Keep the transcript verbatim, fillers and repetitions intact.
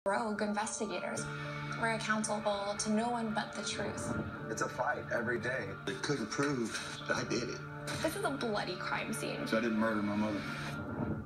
rogue investigators. We're accountable to no one but the truth. It's a fight every day. They couldn't prove that I did it. This is a bloody crime scene. So I didn't murder my mother.